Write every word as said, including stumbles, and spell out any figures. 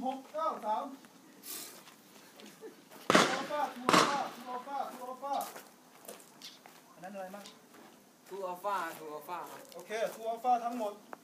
หกเก้าสามทูอัลฟาทูอัลฟาทูอัลฟาทูอัลฟาอันนั้นอะไรบ้างทูอัลฟาทูอัลฟาครับโอเคทูอัลฟาทั้งหมด